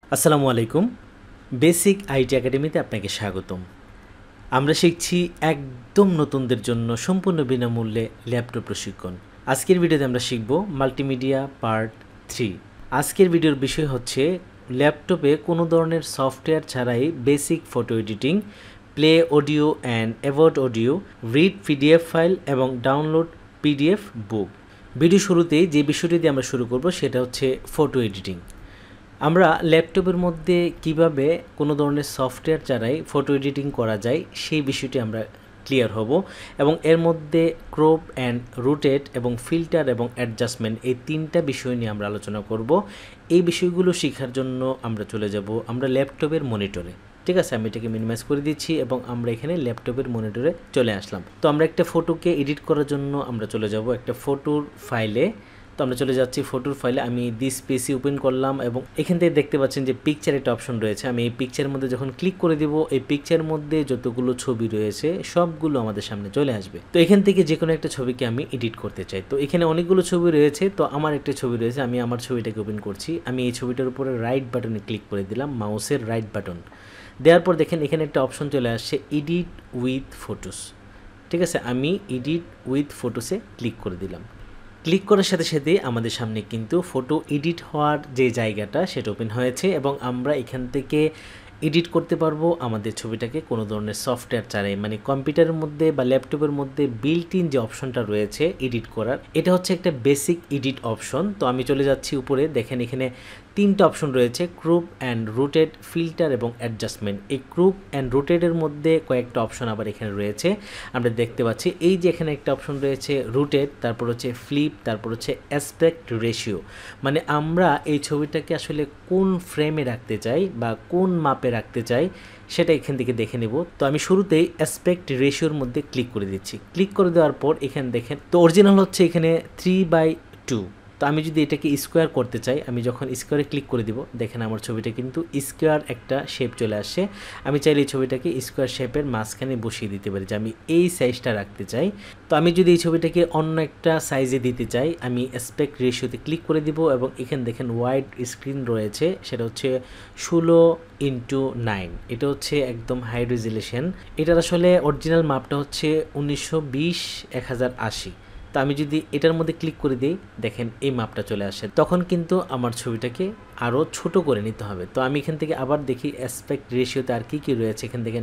আসসালামু আলাইকুম। Basic IT একাডেমিতে আপনাকে স্বাগতম। আমরা শিখছি একদম নতুনদের জন্য সম্পূর্ণ বিনামূল্যে ল্যাপটপ প্রশিক্ষণ। আজকের ভিডিওতে আমরা শিখব মাল্টিমিডিয়া পার্ট 3। আজকের ভিডিওর বিষয় হচ্ছে ল্যাপটপে কোনো ধরনের সফটওয়্যার ছাড়াই basic photo editing, play audio and avoid audio, read PDF file এবং ডাউনলোড পিডিএফ বুক। ভিডিও শুরুতেই যে বিষয়টি দিয়ে আমরা শুরু করব সেটা হচ্ছে ফটো এডিটিং। আমরা ল্যাপটপের মধ্যে কিভাবে কোনো ধরনের সফটওয়্যার ছাড়াই ফটো এডিটিং করা যায় সেই বিষয়টি আমরা ক্লিয়ার হব এবং এর মধ্যে ক্রপ অ্যান্ড রোটেট এবং ফিল্টার এবং অ্যাডজাস্টমেন্ট এই তিনটা বিষয় নিয়ে আমরা আলোচনা করব। এই বিষয়গুলো শেখার জন্য আমরা চলে যাব আমরা ল্যাপটপের মনিটরে। ঠিক আছে, আমি এটাকে মিনিমাইজ করে দিচ্ছি এবং আমরা এখানে ল্যাপটপের মনিটরে চলে আসলাম। তো আমরা একটা ফটোকে এডিট করার জন্য আমরা চলে যাব একটা ফটোর ফাইলে। তো আমরা চলে যাচ্ছি ফটোর ফাইলে। আমি দিস পিসি ওপেন করলাম এবং এখান থেকে দেখতে পাচ্ছেন যে পিকচার একটা অপশন রয়েছে। আমি এই পিকচারের মধ্যে যখন ক্লিক করে দেব, এই পিকচারের মধ্যে যতগুলো ছবি রয়েছে সবগুলো আমাদের সামনে চলে আসবে। তো এখান থেকে যে কোনো একটা ছবিকে আমি এডিট করতে চাই। তো এখানে অনেকগুলো ছবি রয়েছে, তো আমার একটা ছবি রয়েছে, আমি আমার ছবিটাকে ওপেন করছি। আমি এই ছবিটার উপরে রাইট বাটনে ক্লিক করে দিলাম, মাউসের রাইট বাটন দেওয়ার পর দেখেন এখানে একটা অপশন চলে আসছে এডিট উইথ ফটোস। ঠিক আছে, আমি এডিট উইথ ফটোসে ক্লিক করে দিলাম। ক্লিক করার সাথে সাথে আমাদের সামনে কিন্তু ফটো এডিট হওয়ার যে জায়গাটা সেটা ওপেন হয়েছে এবং আমরা এখান থেকে এডিট করতে পারবো আমাদের ছবিটাকে কোনো ধরনের সফটওয়্যার ছাড়াই, মানে কম্পিউটারের মধ্যে বা ল্যাপটপের মধ্যে বিল্ট ইন যে অপশনটা রয়েছে এডিট করার, এটা হচ্ছে একটা বেসিক এডিট অপশন। তো আমি চলে যাচ্ছি উপরে, দেখেন এখানে তিনটা অপশন রয়েছে, ক্রপ অ্যান্ড রোটেট, ফিল্টার এবং অ্যাডজাস্টমেন্ট। এই ক্রপ অ্যান্ড রোটেটের মধ্যে কয়েকটা অপশন আবার এখানে রয়েছে আমরা দেখতে পাচ্ছি। এই যে এখানে একটা অপশন রয়েছে রোটেট, তারপর হচ্ছে ফ্লিপ, তারপর হচ্ছে অ্যাসপেক্ট রেশিও, মানে আমরা এই ছবিটাকে আসলে কোন ফ্রেমে রাখতে চাই বা কোন মাপে রাখতে চাই সেটা এখান থেকে দেখে নেব। তো আমি শুরুতেই অ্যাসপেক্ট রেশিওর মধ্যে ক্লিক করে দিচ্ছি। ক্লিক করে দেওয়ার পর এখানে দেখেন, তো অরিজিনাল হচ্ছে এখানে 3/2। তো আমি যদি এটাকে স্কোয়ার করতে চাই, আমি যখন স্কোয়ারে ক্লিক করে দিব দেখেন আমার ছবিটা কিন্তু স্কোয়ার একটা শেপ চলে আসছে। আমি চাইলে এই ছবিটাকে স্কোয়ার শেপের মাঝখানে বসিয়ে দিতে পারি যে আমি এই সাইজটা রাখতে চাই। তো আমি যদি এই ছবিটাকে অন্য একটা সাইজে দিতে চাই, আমি অ্যাসপেক্ট রেশিওতে ক্লিক করে দিব এবং এখানে দেখেন ওয়াইড স্ক্রিন রয়েছে, সেটা হচ্ছে 16:9। এটা হচ্ছে একদম হাই রেজুলেশন। এটার আসলে অরিজিনাল মাপটা হচ্ছে 1920x1080। তো আমি যদি এটার মধ্যে ক্লিক করে দিই দেখেন এই মাপটা চলে আসে। তখন কিন্তু আমার ছবিটাকে আরও ছোট করে নিতে হবে। তো আমি এখান থেকে আবার দেখি অ্যাসপেক্ট রেশিওতে আর কী রয়েছে। এখানে দেখেন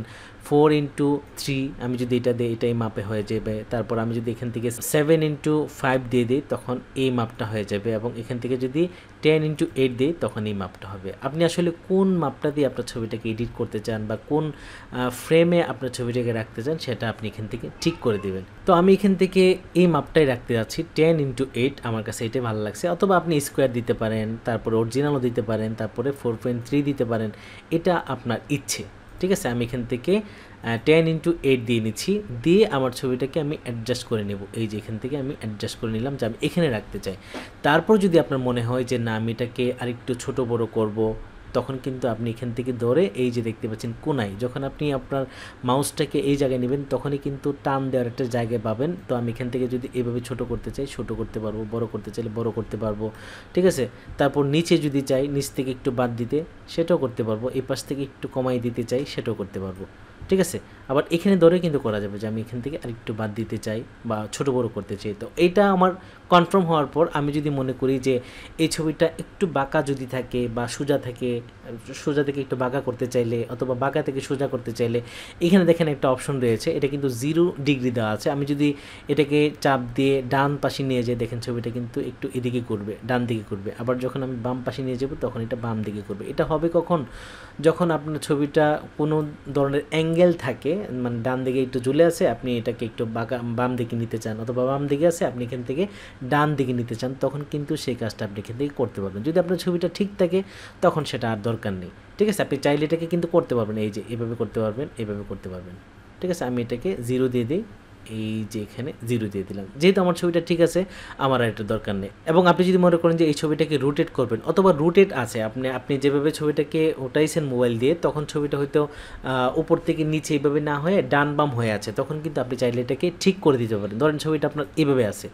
4:3, আমি যদি এটা দিই এটা এই মাপে হয়ে যাবে। তারপর আমি যদি এখান থেকে 7:5 দিয়ে দিই তখন এই মাপটা হয়ে যাবে এবং এখান থেকে যদি 10:8 দিই তখন এই মাপটা হবে। আপনি আসলে কোন মাপটা দিয়ে আপনার ছবিটাকে এডিট করতে চান বা কোন ফ্রেমে আপনার ছবিটাকে রাখতে চান সেটা আপনি এখান থেকে ঠিক করে দেবেন। তো আমি এখান থেকে এই মাপটাই রাখতে যাচ্ছি 10:8, আমার কাছে এটাই ভালো লাগছে। অথবা আপনি স্কোয়ার দিতে পারেন, তারপরে অরিজিনালও দিতে পারেন, তারপরে 4.3 দিতে পারেন, এটা আপনার ইচ্ছে। ঠিক আছে, আমি এখান থেকে 10:8 দিয়ে নিচ্ছি, দিয়ে আমার ছবিটাকে আমি অ্যাডজাস্ট করে নেব। এই যে এখান থেকে আমি অ্যাডজাস্ট করে নিলাম যে আমি এখানে রাখতে চাই। তারপর যদি আপনার মনে হয় যে না আমি এটাকে আরেকটু ছোট বড় করব, তখন কিন্তু আপনি এখান থেকে ধরে এই যে দেখতে পাচ্ছেন কোনায়, যখন আপনি আপনার মাউসটাকে এই জায়গায় নেবেন তখনই কিন্তু টান দেওয়ার একটা জায়গায় পাবেন। তো আমি এখান থেকে যদি এভাবে ছোট করতে চাই ছোট করতে পারবো, বড় করতে চাইলে বড় করতে পারবো। ঠিক আছে, তারপর নিচে যদি চাই নিচ থেকে একটু বাদ দিতে সেটাও করতে পারবো, এই পাশ থেকে একটু কমাই দিতে চাই সেটাও করতে পারবো। ঠিক আছে, আবার এখানে ধরে কিন্তু করা যাবে যে আমি এখান থেকে আরেকটু বাদ দিতে চাই বা ছোট বড় করতে চাই। তো এইটা আমার কনফার্ম হওয়ার পর আমি যদি মনে করি যে এই ছবিটা একটু বাঁকা যদি থাকে বা সোজা থাকে, সোজা থেকে একটু বাঁকা করতে চাইলে অথবা বাঁকা থেকে সোজা করতে চাইলে এখানে দেখেন একটা অপশন রয়েছে, এটা কিন্তু 0 ডিগ্রি দেওয়া আছে। আমি যদি এটাকে চাপ দিয়ে ডান পাশে নিয়ে যাই দেখেন ছবিটা কিন্তু একটু এদিকে করবে, ডান দিকে করবে। আবার যখন আমি বাম পাশে নিয়ে যাব তখন এটা বাম দিকে করবে। এটা হবে কখন, যখন আপনার ছবিটা কোনো ধরনের অ্যাঙ্গেল থাকে, মানে ডান দিকে একটু ঝুলে আছে আপনি এটাকে একটু বাঁকা বাম দিকে নিতে চান, অথবা বাম দিকে আছে আপনি এখান থেকে ডান দিকে নিতে চান, তখন কিন্তু সেই কাজটা আপনি এখান থেকে করতে পারবেন। যদি আপনার ছবিটা ঠিক থাকে তখন সেটা আর দরকার নেই। ঠিক আছে, আপনি চাইলে এটাকে কিন্তু করতে পারবেন, এই যে এভাবে করতে পারবেন, এভাবে করতে পারবেন। ঠিক আছে, আমি এটাকে 0 দিয়ে দিই, এই যে এখানে 0 দিয়ে দিলাম, যেহেতু আমার ছবিটা ঠিক আছে আমার আর এটা দরকার নেই। এবং আপনি যদি মনে করেন যে এই ছবিটাকে রোটেট করবেন, অথবা রোটেট আছে আপনি যেভাবে ছবিটাকে ওঠাইছেন মোবাইল দিয়ে, তখন ছবিটা হয়তো উপর থেকে নিচে এইভাবে না হয়ে ডান বাম হয়ে আছে, তখন কিন্তু আপনি চাইলে এটাকে ঠিক করে দিতে পারেন। ধরেন ছবিটা আপনার এভাবে আছে,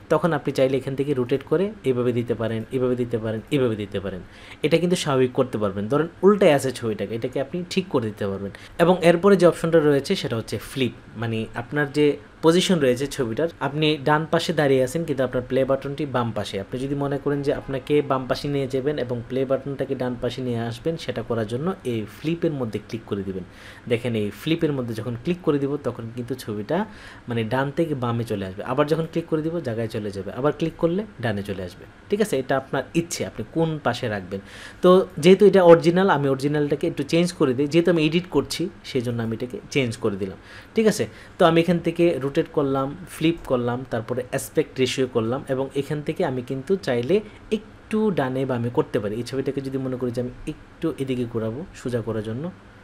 তখন আপনি চাইলে এখান থেকে রোটেট করে এইভাবে দিতে পারেন, এভাবে দিতে পারেন, এভাবে দিতে পারেন। এটা কিন্তু স্বাভাবিক করতে পারবেন। ধরেন উল্টায় আছে ছবিটাকে, এটাকে আপনি ঠিক করে দিতে পারবেন। এবং এরপরে যে অপশনটা রয়েছে সেটা হচ্ছে ফ্লিপ, মানে আপনার যে পজিশন রয়েছে ছবিটার, আপনি ডান পাশে দাঁড়িয়ে আছেন কিন্তু আপনার প্লে বাটনটি বাম পাশে। আপনি যদি মনে করেন যে আপনাকে বাম পাশে নিয়ে যাবেন এবং প্লে বাটনটাকে ডান পাশে নিয়ে আসবেন, সেটা করার জন্য এই ফ্লিপের মধ্যে ক্লিক করে দিবেন। দেখেন এই ফ্লিপের মধ্যে যখন ক্লিক করে দিব তখন কিন্তু ছবিটা মানে ডান থেকে বামে চলে আসবে। আবার যখন ক্লিক করে দিব জায়গায় চলে যাবে, আবার ক্লিক করলে ডানে চলে আসবে। ঠিক আছে, এটা আপনার ইচ্ছে আপনি কোন পাশে রাখবেন। তো যেহেতু এটা অরিজিনাল, আমি অরিজিনালটাকে একটু চেঞ্জ করে দিই, যেহেতু আমি এডিট করছি সেই জন্য আমি এটাকে চেঞ্জ করে দিলাম। ঠিক আছে, তো আমি এখান থেকে রোটেট করলাম, ফ্লিপ করলাম, তারপরে অ্যাসপেক্ট রেশিও করলাম এবং এখান থেকে আমি কিন্তু চাইলে একটু ডানে বামে করতে পারি। এই ছবিটাকে যদি মনে করি যে আমি একটু এদিকে ঘোরাবো সোজা করার জন্য,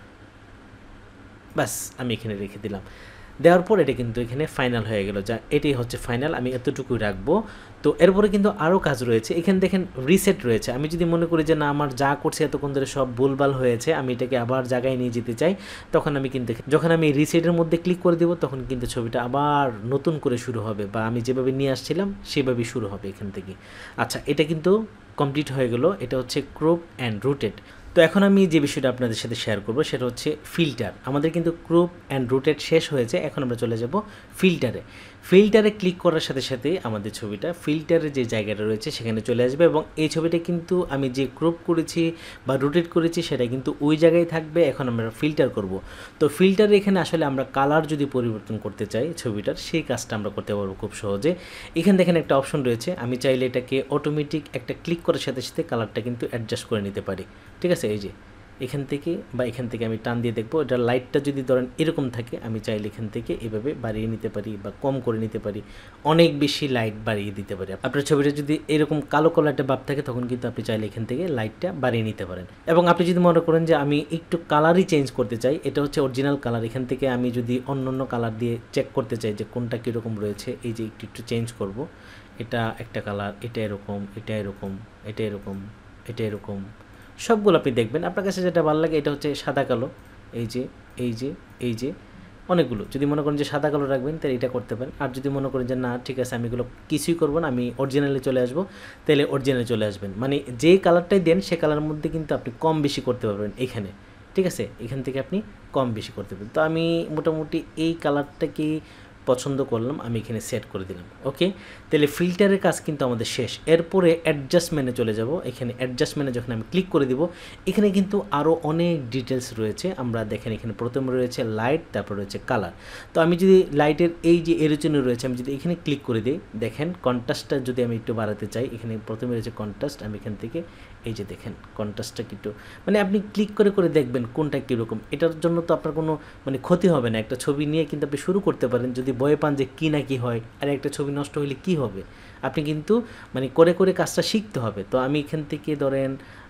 বাস আমি এখানে রেখে দিলাম। দেওয়ার পর এটা কিন্তু এখানে ফাইনাল হয়ে গেল, যা এটাই হচ্ছে ফাইনাল, আমি এতটুকুই রাখবো। তো এরপরে কিন্তু আরও কাজ রয়েছে, এখানে দেখেন রিসেট রয়েছে। আমি যদি মনে করি যে না আমার যা করছে এতক্ষণ ধরে সব ভুলভাল হয়েছে, আমি এটাকে আবার জায়গায় নিয়ে যেতে চাই, তখন আমি কিন্তু যখন আমি রিসেটের মধ্যে ক্লিক করে দেবো তখন কিন্তু ছবিটা আবার নতুন করে শুরু হবে, বা আমি যেভাবে নিয়ে আসছিলাম সেভাবেই শুরু হবে এখান থেকে। আচ্ছা, এটা কিন্তু কমপ্লিট হয়ে গেল। এটা হচ্ছে ক্রপ অ্যান্ড রোটেট। তো এখন আমি যে বিষয়টা আপনাদের সাথে শেয়ার করব সেটা হচ্ছে ফিল্টার। আমাদের কিন্তু ক্রপ অ্যান্ড রোটেট শেষ হয়েছে, এখন আমরা চলে যাব ফিল্টারে। ফিল্টারে ক্লিক করার সাথে সাথে আমাদের ছবিটা ফিল্টারের যে জায়গাটা রয়েছে সেখানে চলে আসবে এবং এই ছবিটা কিন্তু আমি যে ক্রপ করেছি বা রোটেট করেছি সেটা কিন্তু ওই জায়গায় থাকবে। এখন আমরা ফিল্টার করব। তো ফিল্টারে এখানে আসলে আমরা কালার যদি পরিবর্তন করতে চাই ছবিটার, সেই কাজটা আমরা করতে পারবো খুব সহজে। এখানে দেখেন একটা অপশন রয়েছে, আমি চাইলে এটাকে অটোমেটিক একটা ক্লিক করার সাথে সাথে কালারটা কিন্তু অ্যাডজাস্ট করে নিতে পারি। ঠিক আছে, এই যে এখান থেকে বা এখান থেকে আমি টান দিয়ে দেখবো, এটা লাইটটা যদি ধরেন এরকম থাকে আমি চাইলে এখান থেকে এভাবে বাড়িয়ে নিতে পারি বা কম করে নিতে পারি, অনেক বেশি লাইট বাড়িয়ে দিতে পারি। আপনার ছবিটা যদি এরকম কালো কালো একটা ভাব থাকে তখন কিন্তু আপনি চাইলে এখান থেকে লাইটটা বাড়িয়ে নিতে পারেন। এবং আপনি যদি মনে করেন যে আমি একটু কালারই চেঞ্জ করতে চাই, এটা হচ্ছে অরিজিনাল কালার, এখান থেকে আমি যদি অন্য অন্য কালার দিয়ে চেক করতে চাই যে কোনটা কীরকম রয়েছে, এই যে একটু একটু চেঞ্জ করব, এটা একটা কালার, এটা এরকম, এটা এরকম, এটা এরকম, এটা এরকম, সবগুলো আপনি দেখবেন আপনার কাছে যেটা ভালো লাগে। এটা হচ্ছে সাদা কালো, এই যে এই যে এই যে অনেকগুলো। যদি মনে করেন যে সাদা কালো রাখবেন তাহলে এটা করতে পারেন, আর যদি মনে করেন যে না ঠিক আছে আমি এগুলো কিছুই করবো না, আমি অরিজিনালে চলে আসবো, তাহলে অরিজিনালে চলে আসবেন। মানে যে কালারটাই দেন সে কালারের মধ্যে কিন্তু আপনি কম বেশি করতে পারবেন এখানে। ঠিক আছে, এখান থেকে আপনি কম বেশি করতে পারবেন। তো আমি মোটামুটি এই কালারটাকে পছন্দ করলাম, আমি এখানে সেট করে দিলাম। ওকে, তাহলে ফিল্টারের কাজ কিন্তু আমাদের শেষ। এরপরে অ্যাডজাস্টমেন্টে চলে যাব। এখানে অ্যাডজাস্টমেন্টে যখন আমি ক্লিক করে দিব এখানে কিন্তু আরও অনেক ডিটেলস রয়েছে। আমরা দেখেন এখানে প্রথমে রয়েছে লাইট, তারপর রয়েছে কালার। তো আমি যদি লাইটের এই যে এরোচনে রয়েছে আমি যদি এখানে ক্লিক করে দিই, দেখেন কন্ট্রাস্টটা যদি আমি একটু বাড়াতে চাই, এখানে প্রথমে রয়েছে কন্ট্রাস্ট, আমি এখান থেকে এই যে দেখেন কন্ট্রাস্টটা একটু মানে আপনি ক্লিক করে করে দেখবেন কোনটা কীরকম। এটার জন্য তো আপনার কোনো মানে ক্ষতি হবে না, একটা ছবি নিয়ে কিন্তু আপনি শুরু করতে পারেন। যদি ভয় পান যে কী না কী হয় আর একটা ছবি নষ্ট হলে কী হবে, আপনি কিন্তু মানে করে করে কাজটা শিখতে হবে। তো আমি এখান থেকে ধরেন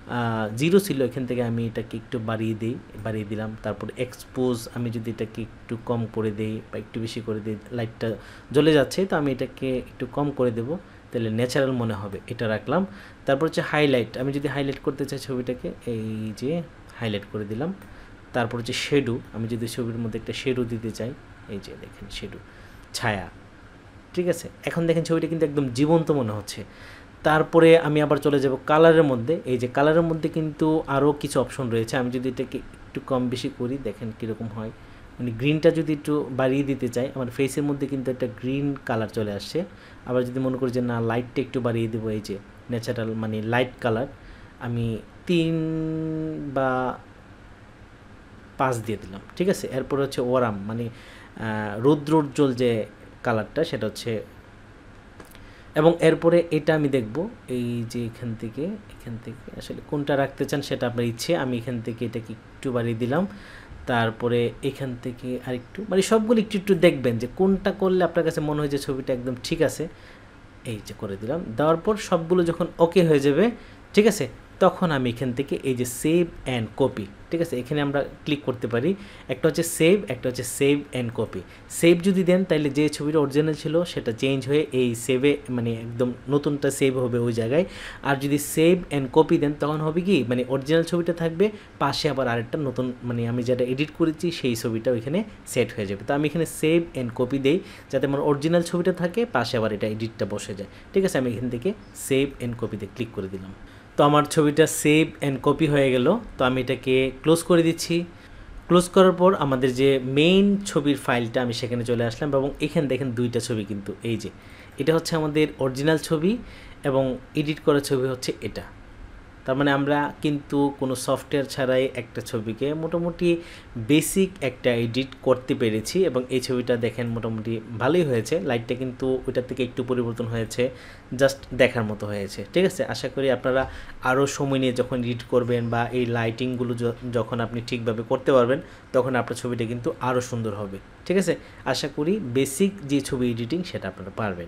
0 ছিল, এখান থেকে আমি এটাকে একটু বাড়িয়ে দিলাম। তারপর এক্সপোজ আমি যদি এটাকে একটু কম করে দিই বা একটু বেশি করে দিই, লাইটটা জ্বলে যাচ্ছে তো আমি এটাকে একটু কম করে দেবো, তাহলে ন্যাচারাল মনে হবে, এটা রাখলাম। তারপর হচ্ছে হাইলাইট, আমি যদি হাইলাইট করতে চাই ছবিটাকে এই যে হাইলাইট করে দিলাম। তারপর হচ্ছে শেডো, আমি যদি ছবির মধ্যে একটা শেডো দিতে চাই, এই যে দেখেন শেডো, ছায়া। ঠিক আছে, এখন দেখেন ছবিটা কিন্তু একদম জীবন্ত মনে হচ্ছে। তারপরে আমি আবার চলে যাব কালারের মধ্যে। এই যে কালারের মধ্যে কিন্তু আরও কিছু অপশন রয়েছে, আমি যদি এটাকে একটু কম বেশি করি দেখেন কীরকম হয়। মানে গ্রিনটা যদি একটু বাড়িয়ে দিতে চাই, আমার ফেসের মধ্যে কিন্তু একটা গ্রিন কালার চলে আসছে। আবার যদি মনে করি যে না লাইটটা একটু বাড়িয়ে দেবো, এই যে ন্যাচারাল মানে লাইট কালার আমি 3 বা 5 দিয়ে দিলাম। ঠিক আছে, এরপর হচ্ছে ওয়ারাম মানে রৌদ্রোজ্জ্বল যে কালারটা সেটা হচ্ছে, এবং এরপরে এটা আমি দেখব এই যে এখান থেকে আসলে কোনটা রাখতে চান সেটা আপনার ইচ্ছে। আমি এখান থেকে এটাকে একটু বাড়িয়ে দিলাম। তারপরে এখান থেকে আরেকটু মানে সবগুলো একটু একটু দেখবেন যে কোনটা করলে আপনার কাছে মনে হয় যে ছবিটা একদম ঠিক আছে, এই যে করে দিলাম। দেওয়ার পর সবগুলো যখন ওকে হয়ে যাবে, ঠিক আছে, তখন আমি এখান থেকে এই যে সেভ অ্যান্ড কপি, ঠিক আছে, এখানে আমরা ক্লিক করতে পারি। একটা হচ্ছে সেভ, একটা হচ্ছে সেভ অ্যান্ড কপি। সেভ যদি দেন তাহলে যে ছবিটা অরিজিনাল ছিল সেটা চেঞ্জ হয়ে এই সেভে মানে একদম নতুনটা সেভ হবে ওই জায়গায়। আর যদি সেভ অ্যান্ড কপি দেন তখন হবে কি মানে অরিজিনাল ছবিটা থাকবে, পাশে আবার আরেকটা নতুন মানে আমি যেটা এডিট করেছি সেই ছবিটা ওইখানে সেট হয়ে যাবে। তো আমি এখানে সেভ অ্যান্ড কপি দেই যাতে আমার অরিজিনাল ছবিটা থাকে, পাশে আবার এটা এডিটটা বসে যায়। ঠিক আছে, আমি এখান থেকে সেভ অ্যান্ড কপিতে ক্লিক করে দিলাম। তো আমার ছবিটা সেভ অ্যান্ড কপি হয়ে গেল। তো আমি এটাকে ক্লোজ করে দিচ্ছি। ক্লোজ করার পর আমাদের যে মেইন ছবির ফাইলটা আমি সেখানে চলে আসলাম এবং এখানে দেখেন দুইটা ছবি, কিন্তু এই যে এটা হচ্ছে আমাদের অরিজিনাল ছবি এবং এডিট করা ছবি হচ্ছে এটা। তার মানে আমরা কিন্তু কোনো সফটওয়্যার ছাড়াই একটা ছবিকে মোটামুটি বেসিক একটা এডিট করতে পেরেছি এবং এই ছবিটা দেখেন মোটামুটি ভালোই হয়েছে। লাইটটা কিন্তু ওইটার থেকে একটু পরিবর্তন হয়েছে, জাস্ট দেখার মতো হয়েছে। ঠিক আছে, আশা করি আপনারা আরও সময় নিয়ে যখন এডিট করবেন বা এই লাইটিংগুলো যখন আপনি ঠিকভাবে করতে পারবেন তখন আপনার ছবিটা কিন্তু আরও সুন্দর হবে। ঠিক আছে, আশা করি বেসিক যে ছবি এডিটিং সেটা আপনারা পারবেন।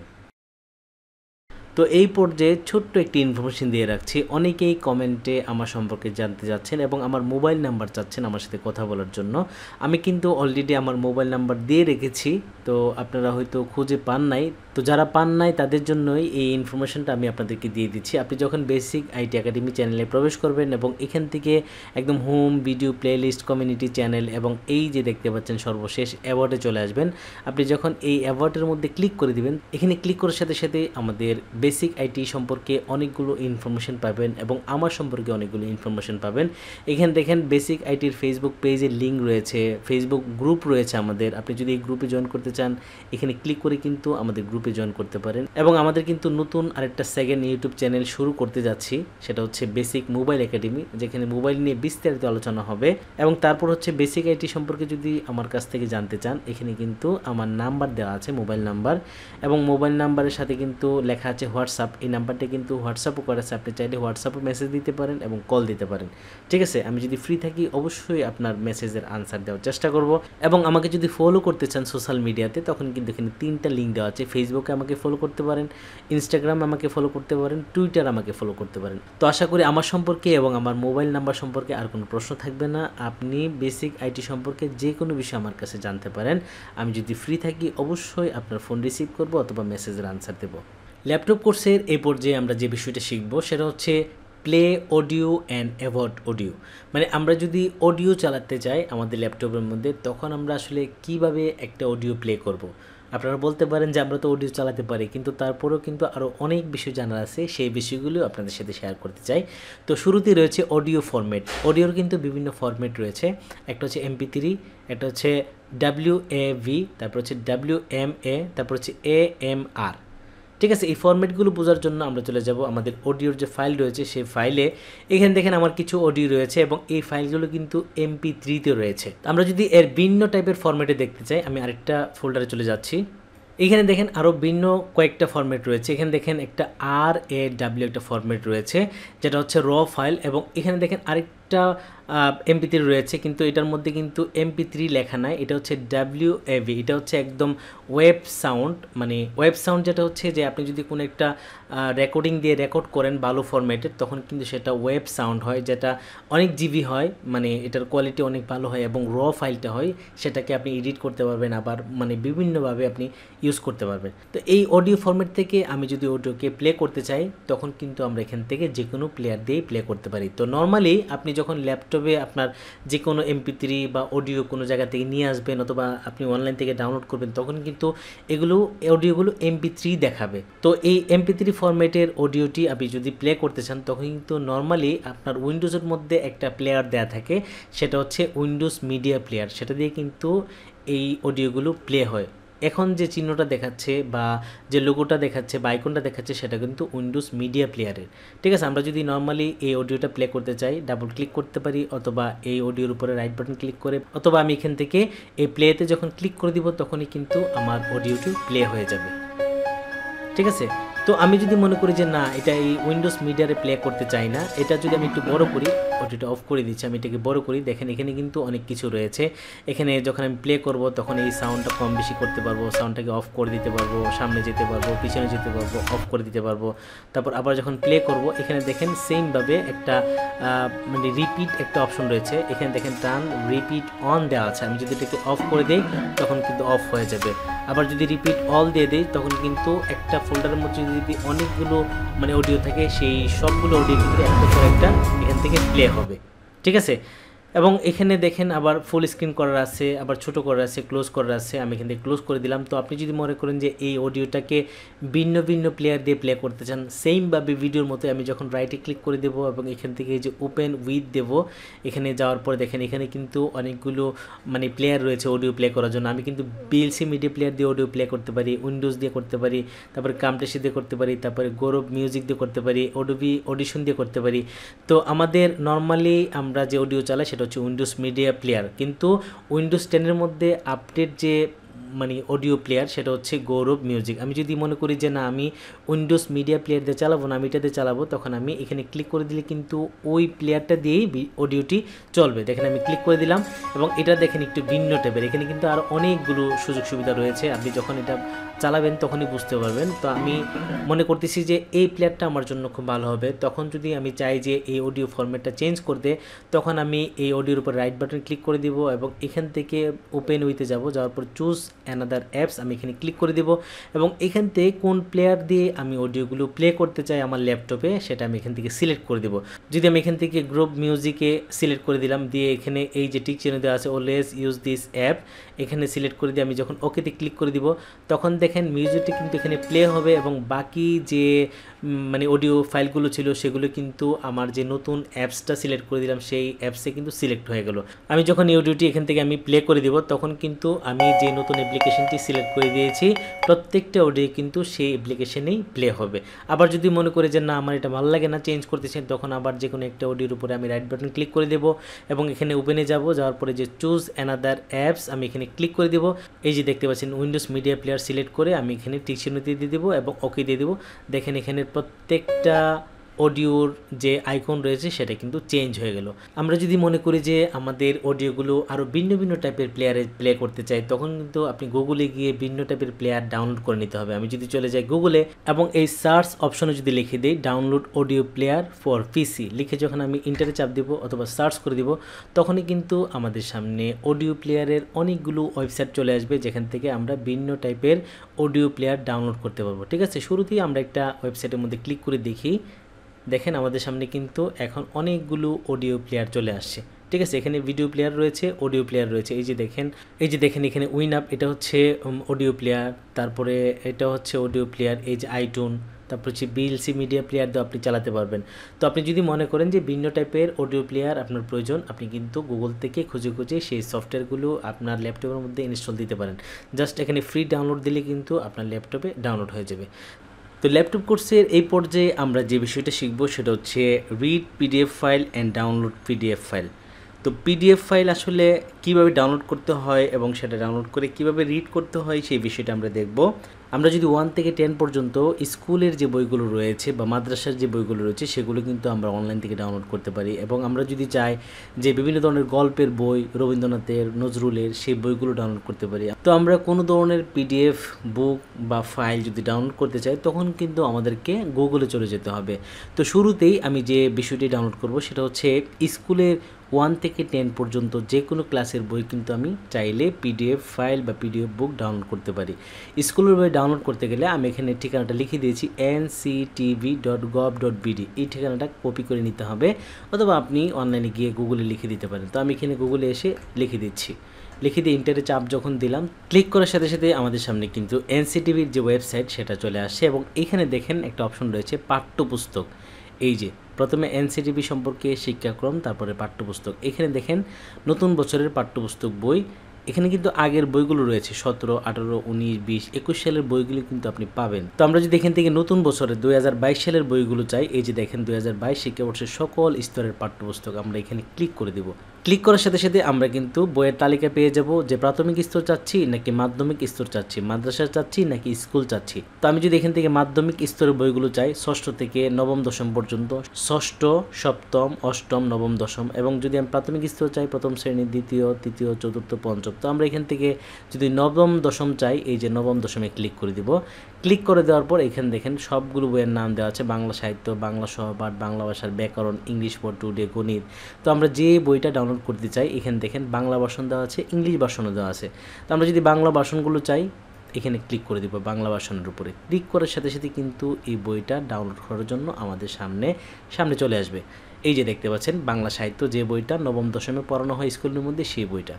তো এই পর্যায়ে ছোট্ট একটি ইনফরমেশন দিয়ে রাখছি। অনেকেই কমেন্টে আমার সম্পর্কে জানতে যাচ্ছেন এবং আমার মোবাইল নাম্বার চাচ্ছেন আমার সাথে কথা বলার জন্য। আমি কিন্তু অলরেডি আমার মোবাইল নাম্বার দিয়ে রেখেছি, তো আপনারা হয়তো খুঁজে পান নাই। তো যারা পান নাই তাদের জন্যই এই ইনফরমেশনটা আমি আপনাদেরকে দিয়ে দিচ্ছি। আপনি যখন বেসিক আইটি একাডেমি চ্যানেলে প্রবেশ করবেন এবং এখান থেকে একদম home, video, playlist, community channel এবং এই যে দেখতে পাচ্ছেন সর্বশেষ অ্যাওয়ার্ডে চলে আসবেন। আপনি যখন এই অ্যাওয়ার্ডের মধ্যে ক্লিক করে দিবেন, এখানে ক্লিক করার সাথে সাথে আমাদের বেসিক আইটি সম্পর্কে অনেকগুলো ইনফরমেশন পাবেন এবং আমার সম্পর্কে অনেকগুলো ইনফরমেশন পাবেন। এখানে দেখেন বেসিক আইটির ফেসবুক পেজের লিঙ্ক রয়েছে, ফেসবুক গ্রুপ রয়েছে আমাদের। আপনি যদি এই গ্রুপে জয়েন করতে চান এখানে ক্লিক করে কিন্তু আমাদের গ্রুপে জয়েন করতে পারেন। এবং আমাদের কিন্তু নতুন আরেকটা সেকেন্ড ইউটিউব চ্যানেল শুরু করতে যাচ্ছি, সেটা হচ্ছে বেসিক মোবাইল একাডেমি, যেখানে মোবাইল নিয়ে বিস্তারিত আলোচনা হবে। এবং তারপর হচ্ছে বেসিক আইটি সম্পর্কে যদি আমার কাছ থেকে জানতে চান এখানে কিন্তু আমার নাম্বার দেওয়া আছে, মোবাইল নাম্বার, এবং মোবাইল নাম্বারের সাথে কিন্তু লেখা আছে হোয়াটসঅ্যাপ। এই নাম্বারটা কিন্তু হোয়াটসঅ্যাপও করা আছে, আপনি চাইলে হোয়াটসঅ্যাপে মেসেজ দিতে পারেন এবং কল দিতে পারেন। ঠিক আছে, আমি যদি ফ্রি থাকি অবশ্যই আপনার মেসেজের আনসার দেওয়ার চেষ্টা করব। এবং আমাকে যদি ফলো করতে চান সোশ্যাল মিডিয়াতে তখন কিন্তু এখানে 3টা লিঙ্ক দেওয়া আছে। ফেসবুকে আমাকে ফলো করতে পারেন, ইনস্টাগ্রাম আমাকে ফলো করতে পারেন, টুইটার আমাকে ফলো করতে পারেন। তো আশা করি আমার সম্পর্কে এবং আমার মোবাইল নাম্বার সম্পর্কে আর কোনো প্রশ্ন থাকবে না। আপনি বেসিক আইটি সম্পর্কে যে কোনো বিষয় আমার কাছে জানতে পারেন। আমি যদি ফ্রি থাকি অবশ্যই আপনার ফোন রিসিভ করব অথবা মেসেজের আনসার দেব। ল্যাপটপ কোর্সের এই পর্যায়ে আমরা যে বিষয়টা শিখব সেটা হচ্ছে play audio and avoid audio. মানে আমরা যদি অডিও চালাতে চাই আমাদের ল্যাপটপের মধ্যে তখন আমরা আসলে কিভাবে একটা অডিও প্লে করব। আপনারা বলতে পারেন যে আমরা তো অডিও চালাতে পারি, কিন্তু তারপরেও কিন্তু আরও অনেক বিষয় জানার আছে, সেই বিষয়গুলো আপনাদের সাথে শেয়ার করতে চাই। তো শুরুতেই রয়েছে অডিও ফরম্যাট। অডিওর কিন্তু বিভিন্ন ফরম্যাট রয়েছে, একটা হচ্ছে MP3, একটা হচ্ছে WAV, তারপর হচ্ছে WMA, তারপর হচ্ছে AMR। ঠিক আছে, এই ফরম্যাটগুলো বোঝার জন্য আমরা চলে যাব আমাদের অডিওর যে ফাইল রয়েছে সেই ফাইলে। এখানে দেখেন আমার কিছু অডিও রয়েছে এবং এই ফাইলগুলো কিন্তু MP3-তে রয়েছে। আমরা যদি এর ভিন্ন টাইপের ফরম্যাটে দেখতে চাই আমি আরেকটা ফোল্ডারে চলে যাচ্ছি। এখানে দেখেন আরও ভিন্ন কয়েকটা ফরম্যাট রয়েছে। এখানে দেখেন একটা RAW একটা ফরম্যাট রয়েছে যেটা হচ্ছে র ফাইল, এবং এখানে দেখেন আরেকটা MP3 রয়েছে কিন্তু এটার মধ্যে কিন্তু MP3 লেখা নাই, এটা হচ্ছে WAV। এটা হচ্ছে একদম ওয়েব সাউন্ড, মানে ওয়েব সাউন্ড যেটা হচ্ছে যে আপনি যদি কোনো একটা রেকর্ডিং দিয়ে রেকর্ড করেন ভালো ফরম্যাটের তখন কিন্তু সেটা ওয়েব সাউন্ড হয়, যেটা অনেক জিবি হয়, মানে এটার কোয়ালিটি অনেক ভালো হয় এবং র ফাইলটা হয়, সেটাকে আপনি এডিট করতে পারবেন আবার মানে বিভিন্নভাবে আপনি ইউজ করতে পারবেন। তো এই অডিও ফরম্যাট থেকে আমি যদি অডিওকে প্লে করতে চাই তখন কিন্তু আমরা এখান থেকে যে কোনো প্লেয়ার দিয়েই প্লে করতে পারি। তো নর্মালি আপনি যখন ল্যাপটপে আপনার যে কোনো MP3 বা অডিও কোনো জায়গা থেকে নিয়ে আসবেন অথবা আপনি অনলাইন থেকে ডাউনলোড করবেন তখন কিন্তু এগুলো অডিওগুলো MP3 দেখাবে। তো এই MP3 ফরম্যাটের অডিওটি আপনি যদি প্লে করতে চান তখন কিন্তু নর্মালি আপনার উইন্ডোজের মধ্যে একটা প্লেয়ার দেওয়া থাকে, সেটা হচ্ছে উইন্ডোজ মিডিয়া প্লেয়ার, সেটা দিয়ে কিন্তু এই অডিওগুলো প্লে হয়। এখন যে চিহ্নটা দেখাচ্ছে বা যে লোগোটা দেখাচ্ছে বা আইকনটা দেখাচ্ছে সেটা কিন্তু উইন্ডোজ মিডিয়া প্লেয়ারের। ঠিক আছে, আমরা যদি নর্মালি এই অডিওটা প্লে করতে চাই ডাবল ক্লিক করতে পারি অথবা এই অডিওর উপরে রাইট বাটন ক্লিক করে, অথবা আমি এখান থেকে এই প্লেতে যখন ক্লিক করে দিব তখনই কিন্তু আমার অডিওটি প্লে হয়ে যাবে। ঠিক আছে, তো আমি যদি মনে করি যে না এটা এই উইন্ডোজ মিডিয়ারে প্লে করতে চাই না, এটা যদি আমি একটু বড় করি অডিওটা অফ করে দিচ্ছি। আমি এটাকে বড় করি, দেখেন এখানে কিন্তু অনেক কিছু রয়েছে। এখানে যখন আমি প্লে করব তখন এই সাউন্ডটা কম বেশি করতে পারবো, সাউন্ডটাকে অফ করে দিতে পারবো, সামনে যেতে পারবো, পিছনে যেতে পারবো, অফ করে দিতে পারবো। তারপর আবার যখন প্লে করব এখানে দেখেন সেমভাবে একটা মানে রিপিট একটা অপশন রয়েছে। এখানে দেখেন টার্ন রিপিট অন দেওয়া আছে। আমি যদি এটাকে অফ করে দিই তখন কিন্তু অফ হয়ে যাবে। আবার যদি রিপিট অল দিয়ে দিই তখন কিন্তু একটা ফোল্ডারের মধ্যে যদি অনেকগুলো মানে অডিও থাকে সেই সবগুলো অডিও কিন্তু একটা পর একটা এখান থেকে প্লে হবে, ঠিক আছে। এবং এখানে দেখেন আবার ফুল স্ক্রিন করার আছে, আবার ছোটো করার আছে, ক্লোজ করার আছে। আমি এখান থেকে ক্লোজ করে দিলাম। তো আপনি যদি মনে করেন যে এই অডিওটাকে ভিন্ন ভিন্ন প্লেয়ার দিয়ে প্লে করতে চান সেমভাবে ভিডিওর মতো, আমি যখন রাইটে ক্লিক করে দেবো এবং এখান থেকে এই যে ওপেন উইথ দেব, এখানে যাওয়ার পরে দেখেন এখানে কিন্তু অনেকগুলো মানে প্লেয়ার রয়েছে অডিও প্লে করার জন্য। আমি কিন্তু বিএলসি মিডিয়া প্লেয়ার দিয়ে অডিও প্লে করতে পারি, উইন্ডোজ দিয়ে করতে পারি, তারপরে কামটেসি দিয়ে করতে পারি, তারপরে গৌরব মিউজিক দিয়ে করতে পারি, অডোবি অডিশন দিয়ে করতে পারি। তো আমাদের নর্মালি আমরা যে অডিও চালাই সেটা হচ্ছে উইন্ডোজ মিডিয়া প্লেয়ার, কিন্তু উইন্ডোজ 10-এর মধ্যে আপডেট যে মানে অডিও প্লেয়ার সেটা হচ্ছে গৌরব মিউজিক। আমি যদি মনে করি যে না আমি উইন্ডোজ মিডিয়া প্লেয়ার দিয়ে চালাবো না, আমি এটাতে চালাবো, তখন আমি এখানে ক্লিক করে দিলে কিন্তু ওই প্লেয়ারটা দিয়েই অডিওটি চলবে। দেখেন আমি ক্লিক করে দিলাম এবং এটা দেখেন একটু ভিন্ন টাইপের। এখানে কিন্তু আর অনেকগুলো সুযোগ সুবিধা রয়েছে, আপনি যখন এটা চালাবেন তখনই বুঝতে পারবেন। তো আমি মনে করতেছি যে এই প্লেয়ারটা আমার জন্য খুব ভালো হবে। তখন যদি আমি চাই যে এই অডিও ফরম্যাটটা চেঞ্জ করতে, তখন আমি এই অডিওর উপর রাইট বাটন ক্লিক করে দিব এবং এখান থেকে ওপেন উইথে যাব, যাওয়ার পর চুজ অ্যানাদার অ্যাপস আমি এখানে ক্লিক করে দেব এবং এখান থেকে কোন প্লেয়ার দিয়ে আমি অডিওগুলো প্লে করতে চাই আমার ল্যাপটপে সেটা আমি এখান থেকে সিলেক্ট করে দেব। যদি আমি এখান থেকে গ্রুপ মিউজিকে সিলেক্ট করে দিলাম, দিয়ে এখানে এই যে টিক চিহ্ন দেওয়া আছে অলওয়েজ ইউজ দিস অ্যাপ, এখানে সিলেক্ট করে দিয়ে আমি যখন ওকেতে ক্লিক করে দিব তখন দেখেন মিউজিকটি কিন্তু এখানে প্লে হবে এবং বাকি যে মানে অডিও ফাইলগুলো ছিল সেগুলো কিন্তু আমার যে নতুন অ্যাপসটা সিলেক্ট করে দিলাম সেই অ্যাপসে কিন্তু সিলেক্ট হয়ে গেল। আমি যখন এই অডিওটি এখান থেকে আমি প্লে করে দিব তখন কিন্তু আমি যে নতুন অ্যাপ্লিকেশনটি সিলেক্ট করে দিয়েছি প্রত্যেকটা অডিও কিন্তু সেই অ্যাপ্লিকেশনেই প্লে হবে। আবার যদি মনে করি যে না আমার এটা ভালো লাগে না, চেঞ্জ করতে চাই, তখন আবার যে কোনো একটা অডিওর উপরে আমি রাইট বাটন ক্লিক করে দেব এবং এখানে ওপেনে যাব, যাওয়ার পরে যে চুজ অ্যানাদার অ্যাপস আমি এখানে ক্লিক করে দেব। এই যে দেখতে পাচ্ছেন উইন্ডোজ মিডিয়া প্লেয়ার সিলেক্ট করে আমি এখানে টিক চিহ্ন দিয়ে দেবো এবং ওকে দিয়ে দেবো। দেখেন এখানে প্রত্যেকটা অডিওর যে আইকন রয়েছে সেটা কিন্তু চেঞ্জ হয়ে গেল। আমরা যদি মনে করি যে আমাদের অডিওগুলো আরও ভিন্ন ভিন্ন টাইপের প্লেয়ারে প্লে করতে চাই, তখন কিন্তু আপনি গুগলে গিয়ে ভিন্ন টাইপের প্লেয়ার ডাউনলোড করে নিতে হবে। আমি যদি চলে যাই গুগলে এবং এই সার্চ অপশনে যদি লিখে দিই download audio player for PC লিখে যখন আমি ইন্টারে চাপ দেবো অথবা সার্চ করে দিব, তখনই কিন্তু আমাদের সামনে অডিও প্লেয়ারের অনেকগুলো ওয়েবসাইট চলে আসবে যেখান থেকে আমরা ভিন্ন টাইপের অডিও প্লেয়ার ডাউনলোড করতে পারবো। ঠিক আছে, শুরুতেই আমরা একটা ওয়েবসাইটের মধ্যে ক্লিক করে দেখি। দেখেন আমাদের সামনে কিন্তু এখন অনেকগুলো অডিও প্লেয়ার চলে আসছে। ঠিক আছে, এখানে ভিডিও প্লেয়ার রয়েছে, অডিও প্লেয়ার রয়েছে। এই যে দেখেন এখানে উইন আপ, এটা হচ্ছে অডিও প্লেয়ার, তারপরে এটা হচ্ছে অডিও প্লেয়ার, এই যে আইটুন, তারপর হচ্ছে বিএলসি মিডিয়া প্লেয়ার দিয়ে আপনি চালাতে পারবেন। তো আপনি যদি মনে করেন যে ভিন্ন টাইপের অডিও প্লেয়ার আপনার প্রয়োজন, আপনি কিন্তু গুগল থেকে খুঁজে খুঁজে সেই সফটওয়্যারগুলো আপনার ল্যাপটপের মধ্যে ইনস্টল দিতে পারেন। জাস্ট এখানে ফ্রি ডাউনলোড দিলে কিন্তু আপনার ল্যাপটপে ডাউনলোড হয়ে যাবে। তো ল্যাপটপ কোর্সের এই পর্যায়ে আমরা যে বিষয়টা শিখব সেটা হচ্ছে read PDF file and download PDF file. তো পিডিএফ ফাইল আসলে কিভাবে ডাউনলোড করতে হয় এবং সেটা ডাউনলোড করে কিভাবে রিড করতে হয় সেই বিষয়টা আমরা দেখব। আমরা যদি 1 থেকে 10 পর্যন্ত স্কুলের যে বইগুলো রয়েছে বা মাদ্রাসার যে বইগুলো রয়েছে সেগুলো কিন্তু আমরা অনলাইন থেকে ডাউনলোড করতে পারি, এবং আমরা যদি চাই যে বিভিন্ন ধরনের গল্পের বই, রবীন্দ্রনাথের, নজরুলের, সেই বইগুলো ডাউনলোড করতে পারি। তো আমরা কোনো ধরনের পিডিএফ বুক বা ফাইল যদি ডাউনলোড করতে চাই তখন কিন্তু আমাদেরকে গুগলে চলে যেতে হবে। তো শুরুতেই আমি যে বিষয়টি ডাউনলোড করব সেটা হচ্ছে স্কুলের 1 থেকে 10 পর্যন্ত যে কোনো ক্লাসের বই কিন্তু আমি চাইলে পিডিএফ ফাইল বা পিডিএফ বুক ডাউনলোড করতে পারি। স্কুলের বই ডাউনলোড করতে গেলে আমি এখানে ঠিকানাটা লিখে দিয়েছি nctv.gov.bd, এই ঠিকানাটা কপি করে নিতে হবে, অথবা আপনি অনলাইনে গিয়ে গুগলে লিখে দিতে পারেন। তো আমি এখানে গুগলে এসে লিখে দিচ্ছি, লিখে দিয়ে ইন্টারে চাপ যখন দিলাম, ক্লিক করার সাথে সাথে আমাদের সামনে কিন্তু এনসিটিভির যে ওয়েবসাইট সেটা চলে আসছে, এবং এখানে দেখেন একটা অপশন রয়েছে পাঠ্যপুস্তক। এই যে প্রথমে এনসিটিভি সম্পর্কে শিক্ষাক্রম, তারপরে পাঠ্যপুস্তক। এখানে দেখেন নতুন বছরের পাঠ্যপুস্তক বই, এখানে কিন্তু আগের বইগুলো রয়েছে 17, 18, 19, 20, 21 সালের বইগুলো কিন্তু আপনি পাবেন। তো আমরা যদি এখান থেকে নতুন বছরের 2022 সালের বইগুলো চাই, এই যে দেখেন 2022 শিক্ষাবর্ষের সকল স্তরের পাঠ্যপুস্তক, আমরা এখানে ক্লিক করে দেব। ক্লিক করার সাথে সাথে আমরা কিন্তু বইয়ের তালিকা পেয়ে যাব যে প্রাথমিক স্তর চাচ্ছি নাকি মাধ্যমিক স্তর চাচ্ছি, মাদ্রাসা চাচ্ছি নাকি স্কুল চাচ্ছি। তো আমি যদি এখান থেকে মাধ্যমিক স্তরের বইগুলো চাই ষষ্ঠ থেকে নবম দশম পর্যন্ত, ষষ্ঠ, সপ্তম, অষ্টম, নবম, দশম, এবং যদি আমি প্রাথমিক স্তর চাই প্রথম শ্রেণী, দ্বিতীয়, তৃতীয়, চতুর্থ, পঞ্চম, তো আমরা এখান থেকে যদি নবম দশম চাই এই যে নবম দশমে ক্লিক করে দিব। ক্লিক করে দেওয়ার পর এখানে দেখেন সবগুলো বইয়ের নাম দেওয়া আছে, বাংলা সাহিত্য, বাংলা সহপাঠ, বাংলা ভাষার ব্যাকরণ, ইংলিশ ফর টুডে, গণিত। তো আমরা যে বইটা ডাউনলোড করতে চাই এখানে দেখেন বাংলা ভার্সন দেওয়া আছে, ইংলিশ ভার্সনও দেওয়া আছে। তো আমরা যদি বাংলা ভার্সনগুলো চাই এখানে ক্লিক করে দিব বাংলা ভার্সনের উপরে। ক্লিক করার সাথে সাথে কিন্তু এই বইটা ডাউনলোড করার জন্য আমাদের সামনে চলে আসবে। এই যে দেখতে পাচ্ছেন বাংলা সাহিত্য, যে বইটা নবম দশমে পড়ানো হয় স্কুলের মধ্যে সেই বইটা,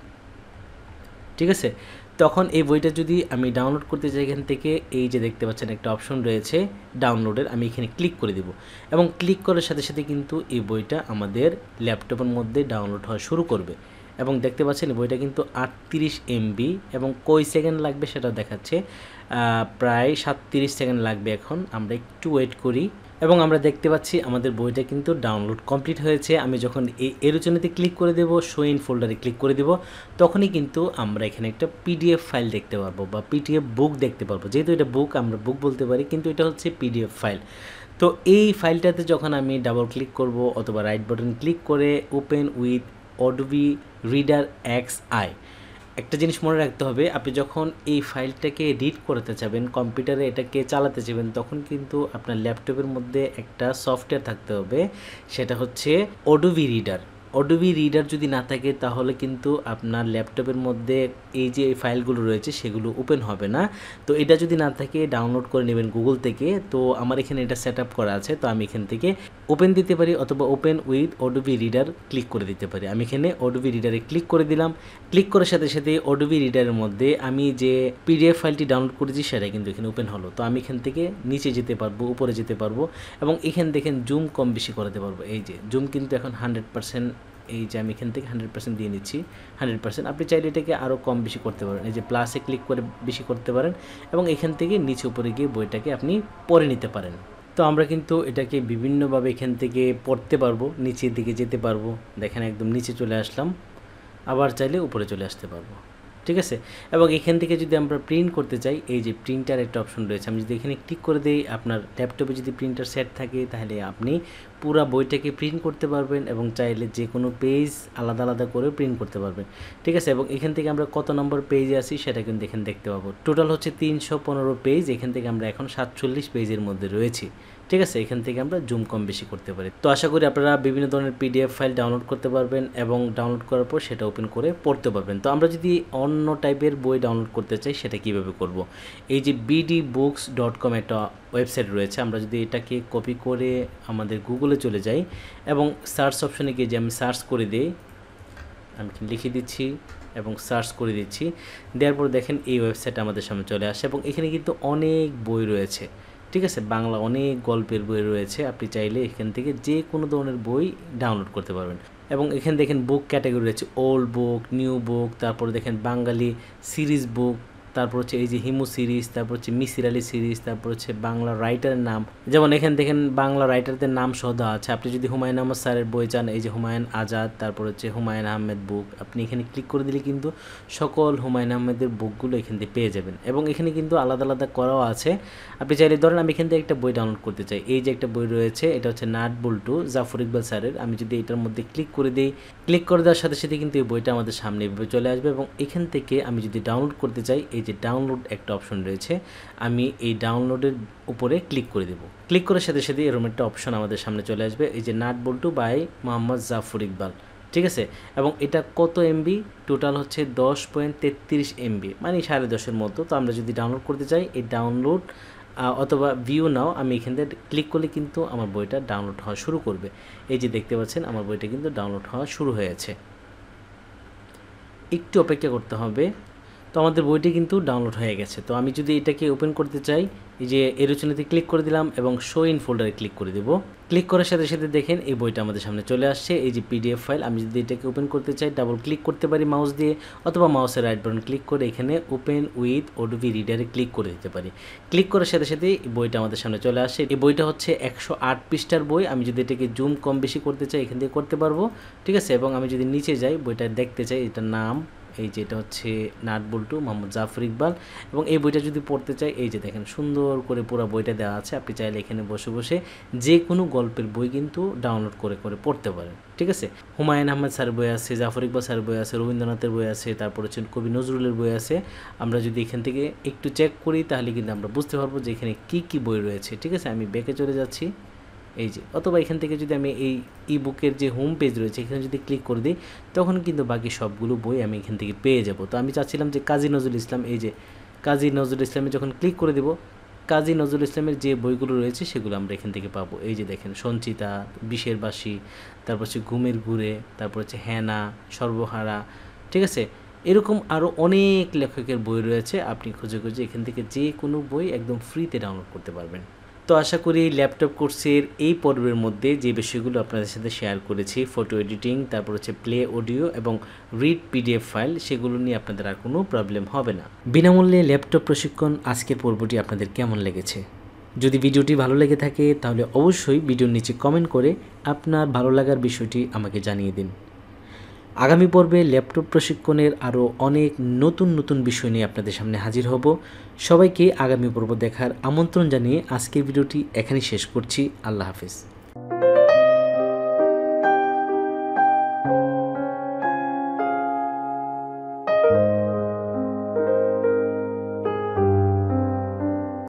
ঠিক আছে। তখন এই বইটা যদি আমি ডাউনলোড করতে চাই এখান থেকে এই যে দেখতে পাচ্ছেন একটা অপশন রয়েছে ডাউনলোডের, আমি এখানে ক্লিক করে দেব এবং ক্লিক করার সাথে সাথে কিন্তু এই বইটা আমাদের ল্যাপটপের মধ্যে ডাউনলোড হওয়া শুরু করবে। এবং দেখতে পাচ্ছেন বইটা কিন্তু 38 MB এবং কয় সেকেন্ড লাগবে সেটা দেখাচ্ছে, প্রায় 37 সেকেন্ড লাগবে। এখন আমরা একটু ওয়েট করি এবং আমরা দেখতে পাচ্ছি আমাদের বইটা কিন্তু ডাউনলোড কমপ্লিট হয়েছে। আমি যখন এই এরোচনেতে ক্লিক করে দেব, শো ইন ফোল্ডারে ক্লিক করে দেব, তখনই কিন্তু আমরা এখানে একটা PDF ফাইল দেখতে পারবো বা PDF বুক দেখতে পারবো। যেহেতু এটা বুক, আমরা বুক বলতে পারি, কিন্তু এটা হচ্ছে PDF ফাইল। তো এই ফাইলটাতে যখন আমি ডাবল ক্লিক করব অথবা রাইট বাটন ক্লিক করে open with Adobe Reader XI, একটা জিনিস মনে রাখতে হবে, আপনি যখন এই ফাইলটাকে রিড করতে চাবেন, কম্পিউটারে এটাকে চালাতে চাবেন, তখন কিন্তু আপনার ল্যাপটপের মধ্যে একটা সফটওয়্যার থাকতে হবে, সেটা হচ্ছে অডোবি রিডার। অডোবি রিডার যদি না থাকে তাহলে কিন্তু আপনার ল্যাপটপের মধ্যে এই যে ফাইলগুলো রয়েছে সেগুলো ওপেন হবে না। তো এটা যদি না থাকে ডাউনলোড করে নেবেন গুগল থেকে। তো আমার এখানে এটা সেট আপ করা আছে, তো আমি এখান থেকে ওপেন দিতে পারি অথবা open with Adobe Reader click করে দিতে পারি। আমি এখানে অডোবি রিডারে ক্লিক করে দিলাম। ক্লিক করার সাথে সাথে অডোবি রিডারের মধ্যে আমি যে PDF ফাইলটি ডাউনলোড করেছি সেটা কিন্তু এখানে ওপেন হলো। তো আমি এখান থেকে নিচে যেতে পারবো, উপরে যেতে পারবো এবং এখানে দেখেন জুম কম বেশি করাতে পারবো। এই যে জুম কিন্তু এখন 100%, এই যে আমি এখান থেকে 100% দিয়ে নিচ্ছি, 100%। আপনি চাইলে এটাকে আরও কম বেশি করতে পারেন, এই যে প্লাসে ক্লিক করে বেশি করতে পারেন এবং এখান থেকে নিচে উপরে গিয়ে বইটাকে আপনি পড়ে নিতে পারেন। তো আমরা কিন্তু এটাকে বিভিন্নভাবে এখান থেকে পড়তে পারবো, নিচের দিকে যেতে পারবো, দেখেন একদম নিচে চলে আসলাম, আবার চাইলে উপরে চলে আসতে পারবো, ঠিক আছে। এবং এখান থেকে যদি আমরা প্রিন্ট করতে চাই এই যে প্রিন্টার একটা অপশন রয়েছে, আমি যদি এখানে ক্লিক করে দিই, আপনার ল্যাপটপে যদি প্রিন্টার সেট থাকে তাহলে আপনি পুরো বইটাকে প্রিন্ট করতে পারবেন এবং চাইলে যে কোনো পেজ আলাদা আলাদা করে প্রিন্ট করতে পারবেন, ঠিক আছে। এবং এখান থেকে আমরা কত নম্বর পেজে আছি সেটা কিন্তু এখানে দেখতে পাবো। টোটাল হচ্ছে 315 পেজ, এখান থেকে আমরা এখন 47 পেজের মধ্যে রয়েছি, ঠিক আছে। এখান থেকে আমরা জুম কম বেশি করতে পারি। তো আশা করি আপনারা বিভিন্ন ধরনের PDF ফাইল ডাউনলোড করতে পারবেন এবং ডাউনলোড করার পর সেটা ওপেন করে পড়তে পারবেন। তো আমরা যদি অন্য টাইপের বই ডাউনলোড করতে চাই সেটা কিভাবে করব, এই যে bdbooks.com একটা ওয়েবসাইট রয়েছে, আমরা যদি এটাকে কপি করে আমাদের গুগলে চলে যাই এবং সার্চ অপশনে গিয়ে যে আমি সার্চ করে দিই, আমি লিখে দিচ্ছি এবং সার্চ করে দিচ্ছি, দেওয়ার পর দেখেন এই ওয়েবসাইট আমাদের সামনে চলে আসে এবং এখানে কিন্তু অনেক বই রয়েছে, ঠিক আছে। বাংলা অনেক গল্পের বই রয়েছে, আপনি চাইলে এখান থেকে যে কোনো ধরনের বই ডাউনলোড করতে পারবেন। এবং এখানে দেখেন বুক ক্যাটাগরি রয়েছে, ওল্ড বুক, নিউ বুক, তারপর দেখেন বাঙালি সিরিজ বুক, তারপর হচ্ছে এই যে হিমু সিরিজ, তারপর হচ্ছে মিসির আলী সিরিজ, তারপর হচ্ছে বাংলা রাইটারের নাম, যেমন এখানে দেখেন বাংলা রাইটারদের নাম সহ দেওয়া আছে। আপনি যদি হুমায়ুন আহমেদ স্যারের বই চান, এই যে হুমায়ুন আজাদ, তারপর হচ্ছে হুমায়ুন আহমেদ বুক, আপনি এখানে ক্লিক করে দিলে কিন্তু সকল হুমায়ুন আহমেদের বুকগুলো এখান থেকে পেয়ে যাবেন। এবং এখানে কিন্তু আলাদা আলাদা করাও আছে, আপনি চাইলে ধরেন আমি এখান থেকে একটা বই ডাউনলোড করতে চাই, এই যে একটা বই রয়েছে, এটা হচ্ছে নাট বল্টু জাফর ইকবাল স্যারের। আমি যদি এটার মধ্যে ক্লিক করে দিই, ক্লিক করে দেওয়ার সাথে সাথে কিন্তু এই বইটা আমাদের সামনে এভাবে চলে আসবে এবং এখান থেকে আমি যদি ডাউনলোড করতে চাই এই যে ডাউনলোড একটা অপশন রয়েছে, আমি এই ডাউনলোডের উপরে ক্লিক করে দেব। ক্লিক করার সাথে সাথে এরকম একটা অপশন আমাদের সামনে চলে আসবে, এই যে নাট বল্টু বাই মোহাম্মদ জাফর ইকবাল, ঠিক আছে। এবং এটা কত MB, টোটাল হচ্ছে 10.33 MB, মানে 10.5 মতো। তো আমরা যদি ডাউনলোড করতে চাই এই ডাউনলোড অথবা ভিউ নাও, আমি এখান থেকে ক্লিক করলে কিন্তু আমার বইটা ডাউনলোড হওয়া শুরু করবে। এই যে দেখতে পাচ্ছেন আমার বইটা কিন্তু ডাউনলোড হওয়া শুরু হয়েছে, একটু অপেক্ষা করতে হবে তো আমাদের বইটি কিন্তু ডাউনলোড হয়ে গেছে। তো আমি যদি এটাকে ওপেন করতে চাই, এই যে এরোচনাতে ক্লিক করে দিলাম এবং শো ইন ফোল্ডারে ক্লিক করে দেব। ক্লিক করার সাথে সাথে দেখেন এই বইটা আমাদের সামনে চলে আসছে, এই যে পিডিএফ ফাইল। আমি যদি এটাকে ওপেন করতে চাই ডাবল ক্লিক করতে পারি মাউস দিয়ে, অথবা মাউসের রাইট বাটন ক্লিক করে এখানে ওপেন উইথ ওডোবি রিডারে ক্লিক করে দিতে পারি। ক্লিক করার সাথে সাথে এই বইটা আমাদের সামনে চলে আসে। এই বইটা হচ্ছে 108 পৃষ্ঠার বই। আমি যদি এটাকে জুম কম বেশি করতে চাই এখান থেকে করতে পারবো, ঠিক আছে। এবং আমি যদি নিচে যাই বইটা দেখতে চাই, এটার নাম এই যে এটা হচ্ছে নাট বল্টু মোহাম্মদ জাফর ইকবাল। এবং এই বইটা যদি পড়তে চাই, এই যে দেখেন সুন্দর করে পুরো বইটা দেওয়া আছে। আপনি চাইলে এখানে বসে বসে যে কোনো গল্পের বই কিন্তু ডাউনলোড করে করে পড়তে পারেন, ঠিক আছে। হুমায়ুন আহমেদ স্যার বই আছে, জাফর ইকবাল স্যার বই আছে, রবীন্দ্রনাথের বই আছে, তারপর হচ্ছে কবি নজরুলের বই আছে। আমরা যদি এখান থেকে একটু চেক করি তাহলে কিন্তু আমরা বুঝতে পারবো যে এখানে কী কী বই রয়েছে, ঠিক আছে। আমি ব্যাকে চলে যাচ্ছি, এই যে, অথবা এখান থেকে যদি আমি এই ই বুকের যে হোম পেজ রয়েছে এখানে যদি ক্লিক করে দিই তখন কিন্তু বাকি সবগুলো বই আমি এখান থেকে পেয়ে যাব। তো আমি চাচ্ছিলাম যে কাজী নজরুল ইসলাম, এই যে কাজী নজরুল ইসলামে যখন ক্লিক করে দেব, কাজী নজরুল ইসলামের যে বইগুলো রয়েছে সেগুলো আমরা এখান থেকে পাবো। এই যে দেখেন সঞ্চিতা, বিষের বাসি, তারপর হচ্ছে ঘুমের ঘুরে, তারপর হচ্ছে হেনা, সর্বহারা, ঠিক আছে। এরকম আরও অনেক লেখকের বই রয়েছে। আপনি খুঁজে খুঁজে এখান থেকে যে কোনো বই একদম ফ্রিতে ডাউনলোড করতে পারবেন। তো আশা করি ল্যাপটপ কোর্সের এই পর্বের মধ্যে যে বিষয়গুলো আপনাদের সাথে শেয়ার করেছি, ফটো এডিটিং, তারপর হচ্ছে প্লে অডিও এবং রিড পিডিএফ ফাইল, সেগুলো নিয়ে আপনাদের আর কোনো প্রবলেম হবে না। বিনামূল্যে ল্যাপটপ প্রশিক্ষণ আজকের পর্বটি আপনাদের কেমন লেগেছে? যদি ভিডিওটি ভালো লেগে থাকে তাহলে অবশ্যই ভিডিওর নিচে কমেন্ট করে আপনার ভালো লাগার বিষয়টি আমাকে জানিয়ে দিন। আগামী পর্বে ল্যাপটপ প্রশিক্ষণের আরও অনেক নতুন নতুন বিষয় নিয়ে আপনাদের সামনে হাজির হব। সবাইকে আগামী পর্ব দেখার আমন্ত্রণ জানিয়ে আজকের ভিডিওটি এখানেই শেষ করছি। আল্লাহ হাফেজ।